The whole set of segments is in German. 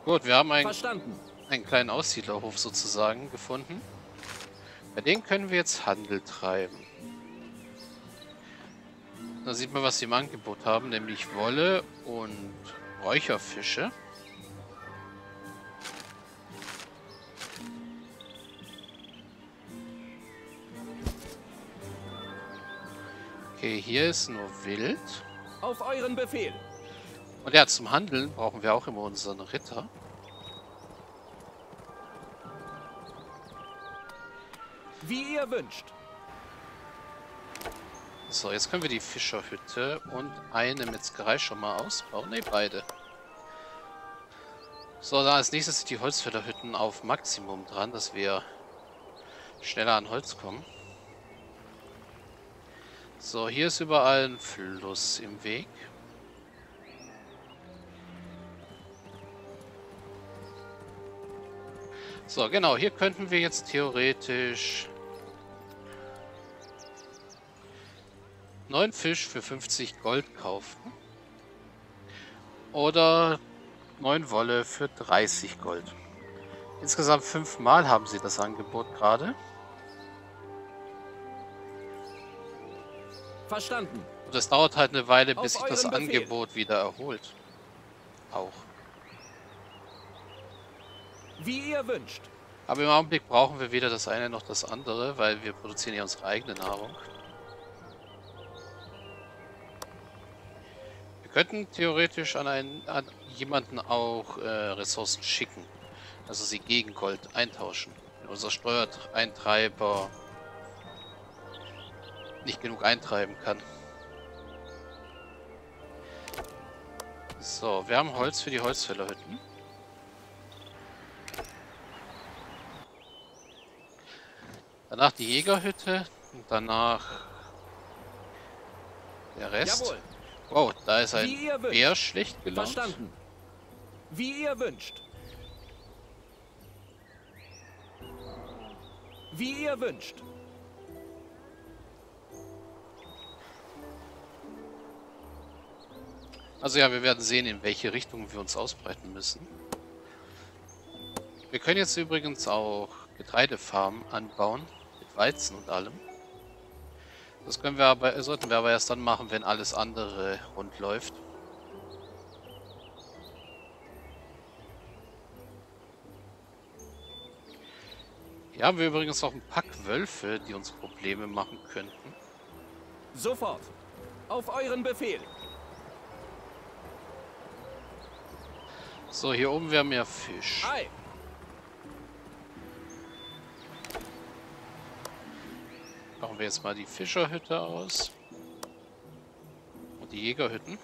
Gut, wir haben Verstanden. einen kleinen Aussiedlerhof sozusagen gefunden. Bei denen können wir jetzt Handel treiben. Da sieht man, was sie im Angebot haben, nämlich Wolle und Räucherfische. Okay, hier ist nur Wild. Auf euren Befehl. Und ja, zum Handeln brauchen wir auch immer unseren Ritter. Wie ihr wünscht. So, jetzt können wir die Fischerhütte und eine Metzgerei schon mal ausbauen. Ne, beide. So, dann als nächstes sind die Holzfällerhütten auf Maximum dran, dass wir schneller an Holz kommen. So, hier ist überall ein Fluss im Weg. So, genau, hier könnten wir jetzt theoretisch 9 Fisch für 50 Gold kaufen. Oder 9 Wolle für 30 Gold. Insgesamt 5 Mal haben sie das Angebot gerade. Verstanden. Und es dauert halt eine Weile, bis Auf sich das euren Befehl. Angebot wieder erholt. Auch. Wie ihr wünscht. Aber im Augenblick brauchen wir weder das eine noch das andere, weil wir produzieren ja unsere eigene Nahrung. Wir könnten theoretisch an jemanden auch Ressourcen schicken. Also sie gegen Gold eintauschen. Wenn unser Steuereintreiber nicht genug eintreiben kann. So, wir haben Holz für die Holzfällerhütten. Danach die Jägerhütte und danach der Rest. Jawohl. Wow, da ist ein Wie ihr wünscht. Bär schlecht gelaunt. Verstanden. Wie ihr wünscht. Wie ihr wünscht. Also ja, wir werden sehen, in welche Richtung wir uns ausbreiten müssen. Wir können jetzt übrigens auch Getreidefarmen anbauen, mit Weizen und allem. Das können wir aber, sollten wir aber erst dann machen, wenn alles andere rund läuft. Hier haben wir übrigens auch ein Pack Wölfe, die uns Probleme machen könnten. Sofort. Auf euren Befehl. So, hier oben wäre mehr Fisch. Ei. Machen wir jetzt mal die Fischerhütte aus. Und die Jägerhütten.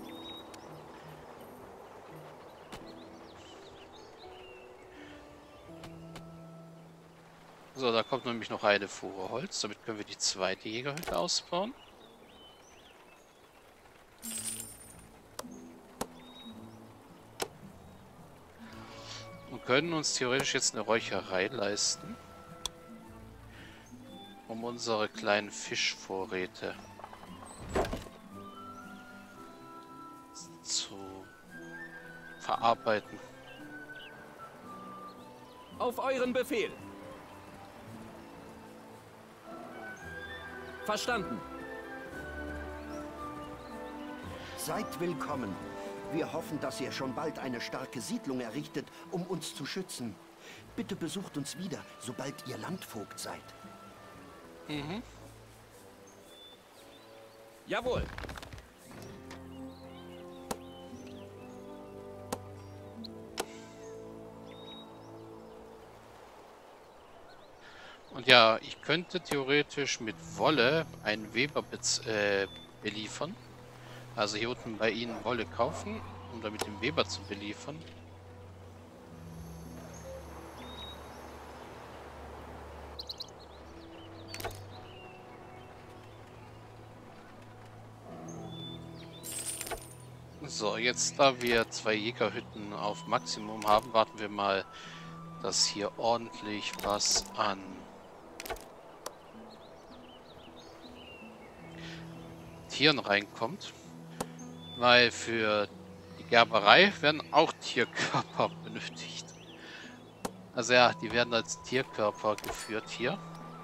So, da kommt nämlich noch eine Fuhre Holz. Damit können wir die zweite Jägerhütte ausbauen. Und können uns theoretisch jetzt eine Räucherei leisten. Um unsere kleinen Fischvorräte zu verarbeiten. Auf euren Befehl. Verstanden. Seid willkommen. Wir hoffen, dass ihr schon bald eine starke Siedlung errichtet, um uns zu schützen. Bitte besucht uns wieder, sobald ihr Landvogt seid. Mhm. Jawohl. Und ja, ich könnte theoretisch mit Wolle einen Weber beliefern. Also hier unten bei Ihnen Wolle kaufen, um damit den Weber zu beliefern. So, jetzt da wir 2 Jägerhütten auf Maximum haben, warten wir mal, dass hier ordentlich was an Tieren reinkommt. Weil für die Gerberei werden auch Tierkörper benötigt. Also ja, die werden als Tierkörper geführt hier.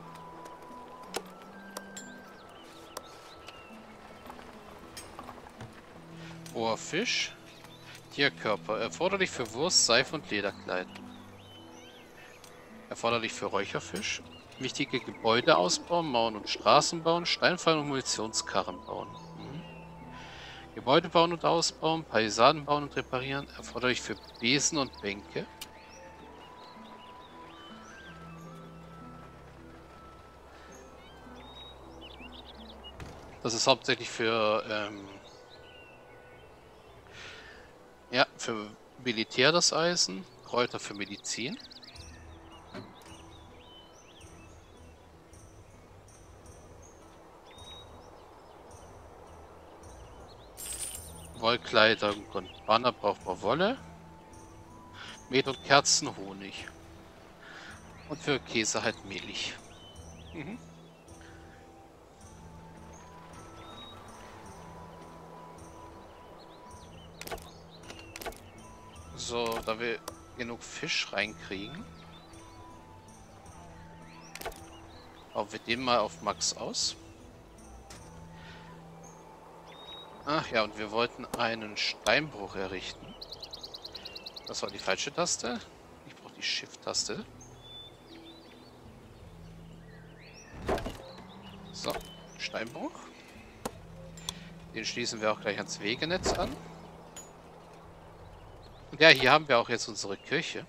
Roher Fisch. Tierkörper. Erforderlich für Wurst, Seife und Lederkleidung. Erforderlich für Räucherfisch. Wichtige Gebäude ausbauen, Mauern und Straßen bauen, Steinfallen und Munitionskarren bauen. Gebäude bauen und ausbauen, Palisaden bauen und reparieren. Erforderlich für Besen und Bänke. Das ist hauptsächlich für ja, für Militär das Eisen, Kräuter für Medizin. Wollkleidung und Banner braucht man Wolle. Met und Kerzen Honig. Und für Käse halt Milch. Mhm. So, da wir genug Fisch reinkriegen, bauen wir den mal auf Max aus. Ach ja, und wir wollten einen Steinbruch errichten. Das war die falsche Taste. Ich brauche die Shift-Taste. So, Steinbruch. Den schließen wir auch gleich ans Wegenetz an. Und ja, hier haben wir auch jetzt unsere Kirche.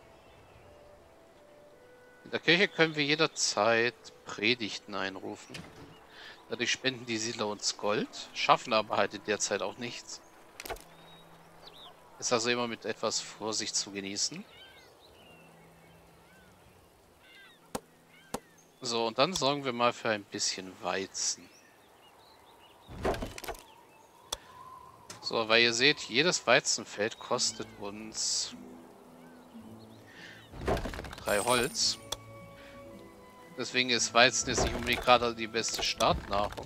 In der Kirche können wir jederzeit Predigten einrufen. Dadurch spenden die Siedler uns Gold, schaffen aber halt in der Zeit auch nichts. Ist also immer mit etwas Vorsicht zu genießen. So, und dann sorgen wir mal für ein bisschen Weizen. So, weil ihr seht, jedes Weizenfeld kostet uns 3 Holz. Deswegen ist Weizen jetzt nicht unbedingt gerade die beste Startnahrung.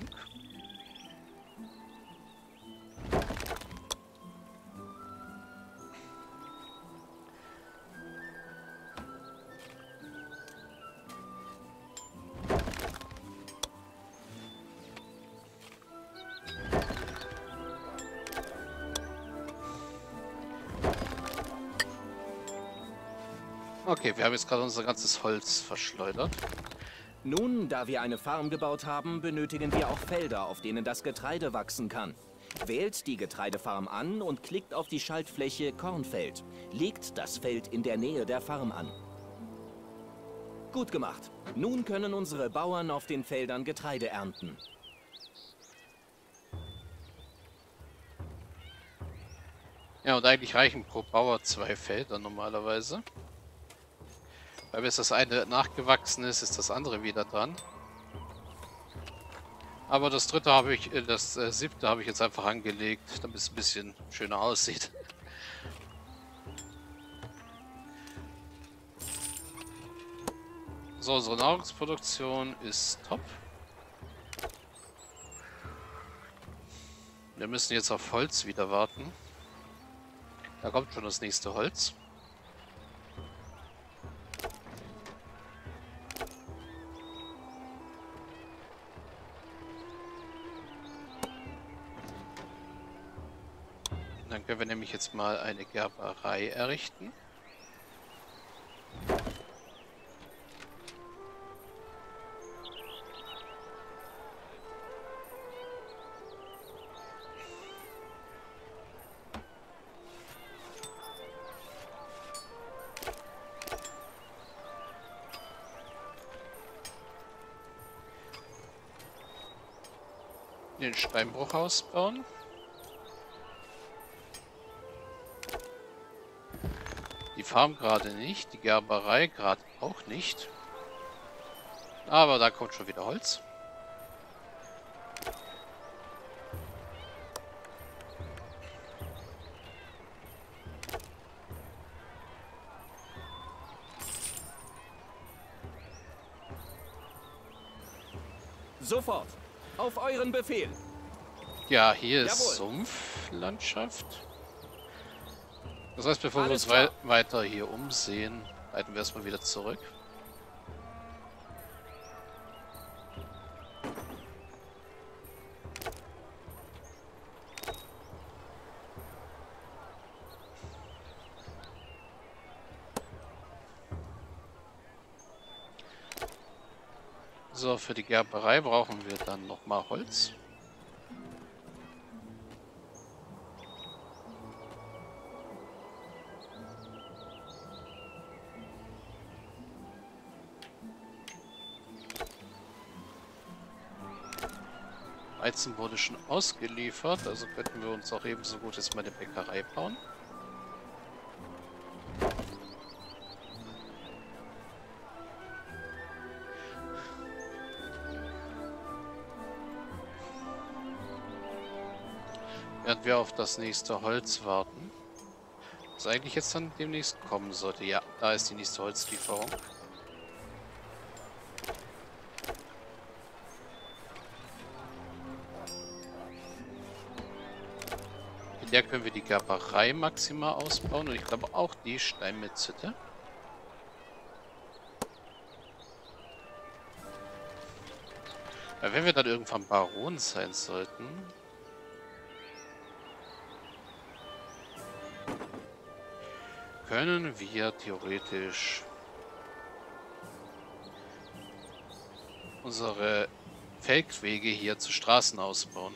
Okay, wir haben jetzt gerade unser ganzes Holz verschleudert. Nun, da wir eine Farm gebaut haben, benötigen wir auch Felder, auf denen das Getreide wachsen kann. Wählt die Getreidefarm an und klickt auf die Schaltfläche Kornfeld. Legt das Feld in der Nähe der Farm an. Gut gemacht. Nun können unsere Bauern auf den Feldern Getreide ernten. Ja, und eigentlich reichen pro Bauer 2 Felder normalerweise. Weil bis das eine nachgewachsen ist, ist das andere wieder dran. Aber das dritte habe ich, das siebte habe ich jetzt einfach angelegt, damit es ein bisschen schöner aussieht. So, unsere Nahrungsproduktion ist top. Wir müssen jetzt auf Holz wieder warten. Da kommt schon das nächste Holz. Dann können wir nämlich jetzt mal eine Gerberei errichten. Den Steinbruch ausbauen. Die Farm gerade nicht, die Gerberei gerade auch nicht. Aber da kommt schon wieder Holz. Sofort. Auf euren Befehl. Ja, hier ist Jawohl. Sumpflandschaft. Das heißt, bevor wir Alles uns klar. weiter hier umsehen, reiten wir erstmal wieder zurück. So, für die Gerberei brauchen wir dann nochmal Holz. Weizen wurde schon ausgeliefert, also könnten wir uns auch ebenso gut jetzt mal eine Bäckerei bauen. Während wir auf das nächste Holz warten, das eigentlich jetzt dann demnächst kommen sollte. Ja, da ist die nächste Holzlieferung. In der können wir die Gerberei maximal ausbauen und ich glaube auch die Steinmetzhütte. Weil wenn wir dann irgendwann Baron sein sollten, können wir theoretisch unsere Feldwege hier zu Straßen ausbauen.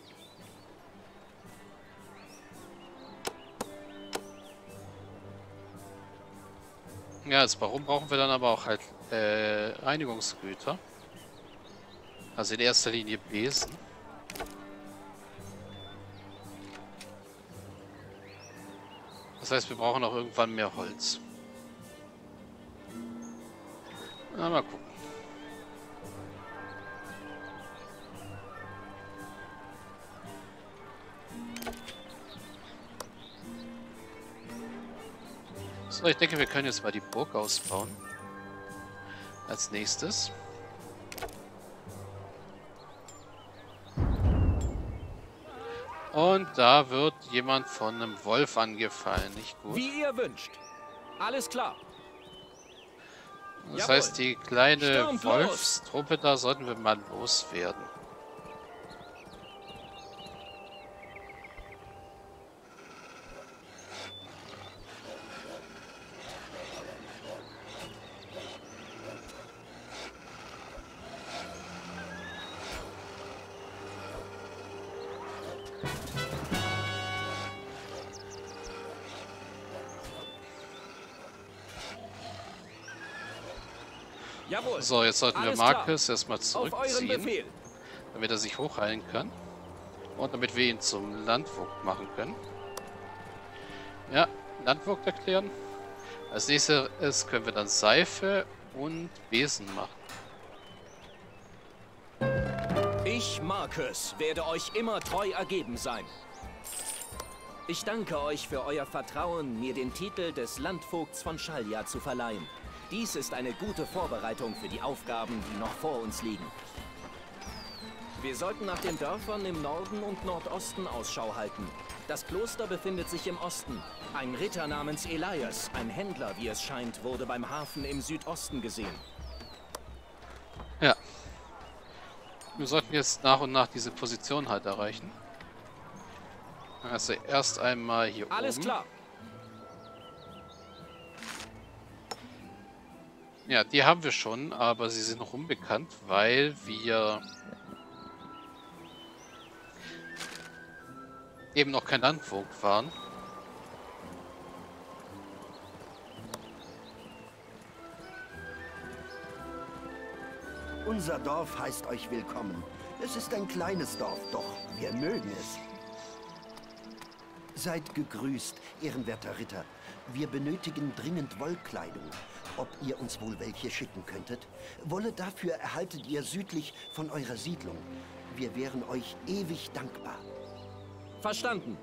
Ja, als Baron brauchen wir dann aber auch halt Reinigungsgüter. Also in erster Linie Besen. Das heißt, wir brauchen auch irgendwann mehr Holz. Na, mal gucken. So, ich denke, wir können jetzt mal die Burg ausbauen. Als nächstes. Und da wird jemand von einem Wolf angefallen, nicht gut. Wie ihr wünscht. Alles klar. Das Jawohl. heißt, die kleine Stürmt los. Wolfstruppe da sollten wir mal loswerden. Jawohl. So, jetzt sollten wir Alles klar. Marcus erstmal Auf euren zurückziehen, Befehl. damit er sich hochheilen kann. Und damit wir ihn zum Landvogt machen können. Ja, Landvogt erklären. Als nächstes können wir dann Seife und Besen machen. Ich, Marcus, werde euch immer treu ergeben sein. Ich danke euch für euer Vertrauen, mir den Titel des Landvogts von Schalja zu verleihen. Dies ist eine gute Vorbereitung für die Aufgaben, die noch vor uns liegen. Wir sollten nach den Dörfern im Norden und Nordosten Ausschau halten. Das Kloster befindet sich im Osten. Ein Ritter namens Elias, ein Händler, wie es scheint, wurde beim Hafen im Südosten gesehen. Ja. Wir sollten jetzt nach und nach diese Position halt erreichen. Also erst einmal hier oben. Alles klar. Ja, die haben wir schon, aber sie sind noch unbekannt, weil wir eben noch kein Landvogt waren. Unser Dorf heißt euch willkommen. Es ist ein kleines Dorf, doch wir mögen es. Seid gegrüßt, ehrenwerter Ritter. Wir benötigen dringend Wollkleidung. Ob ihr uns wohl welche schicken könntet? Wolle dafür erhaltet ihr südlich von eurer Siedlung. Wir wären euch ewig dankbar. Verstanden.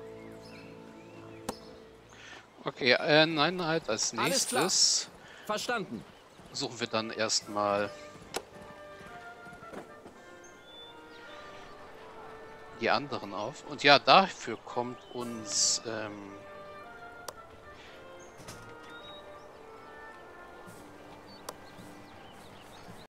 Okay, nein, halt als Alles klar. nächstes Verstanden. suchen wir dann erstmal die anderen auf. Und ja, dafür kommt uns